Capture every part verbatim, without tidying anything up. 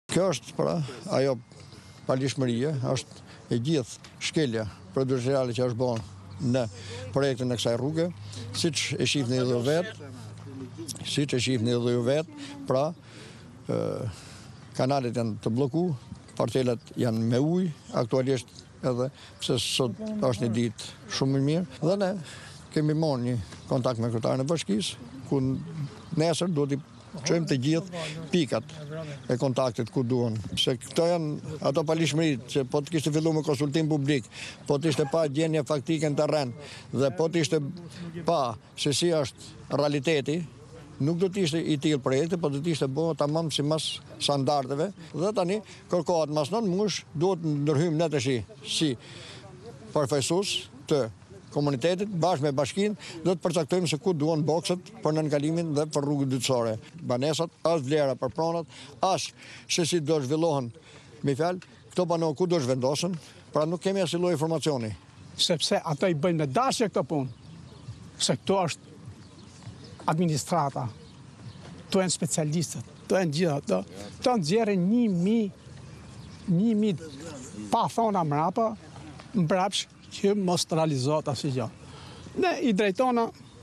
Kjo është pra ajo palishmërie, është e gjithë shkelja procedurale që është bën në projektin e kësaj rruge, siç e shihni edhe ju vetë, siç e shihni edhe ju vetë, pra e, kanalet janë të bllokuar, parcelat janë me ujë, aktualisht edhe pse sot është një ditë shumë e mirë, dhe ne kemi marrë një kontakt me kryetarin e bashkisë, ku nesër duhet i çojmë të gjithë pikat e kontaktit ku duhen. Se këto janë ato palishmëritë që po të kishte filluar me konsultim publik, po të ishte pa gjendje faktike në terren dhe po të ishte pa se si është realiteti, nuk do të ishte i tillë projekti, po do të ishte bërë tamam sipas standardeve. Dhe tani kërkohet mas non mush, duhet ndërhyjmë ne tash si përfaqësues të komunitetit, bashkë me bashkinë, do të përcaktojmë se ku duhen bokset për nënkalimin dhe për rrugën dytësore. Banesat, as vlera për pronat, as se si do zhvillohen, me fjalë, këto banor ku do zhvendosen, pra nuk kemi asnjë lloj informacioni. Sepse ata i bëjnë me dashje këtë punë, se këto është administrata, to janë specialistët, to janë gjithë ato, to nxjerrin një mi, një mi pa thona mrapa, mbrapsh që mos të realizohet asnjë gjë. Ne i drejtona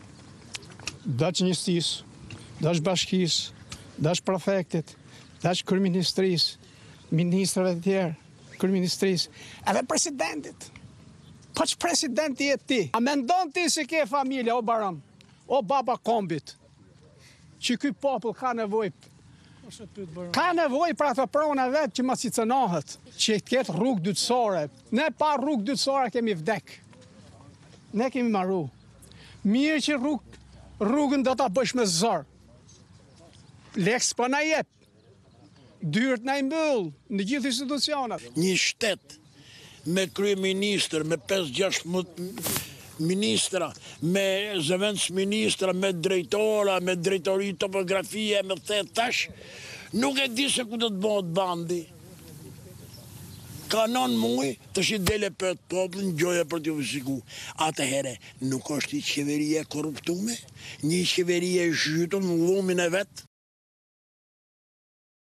dash njëstisë, dash bashkisë, dash prefektit, dash kryeministrisë, ministrave të tjerë, kryeministrisë, edhe presidentit. Po që presidenti e ti? A mendon ti se ke familja, o baram, o baba kombit, që ky popull ka nevojë Ka nevojë për ato prona vetë që mos i cënohet, që të ketë rrugë dytësore. Ne pa rrugë dytësore kemi vdek. Ne kemi marru. Mirë që rrug, rrugën do ta bësh me zor. Leks po na jep. Dyert na i mbyll në gjithë institucionet. Një shtet me kryeministër, me pesë gjashtë ministra, me zëvendës ministra, me drejtora, me drejtori topografie, me the tash, nuk e di se ku do të bëhet bandi. Ka non muj të shi dele për të popullin, gjoja për t'ju vësiku. Atëhere, nuk është i qeveria korruptume, një qeveria e zhytur në lumin e vetë,